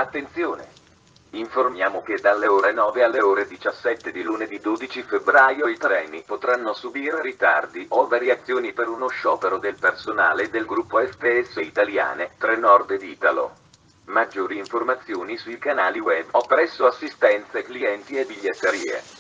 Attenzione! Informiamo che dalle ore 9 alle ore 17 di lunedì 12 febbraio i treni potranno subire ritardi o variazioni per uno sciopero del personale del gruppo FPS Italiane, Trenord ed Italo. Maggiori informazioni sui canali web o presso assistenze clienti e biglietterie.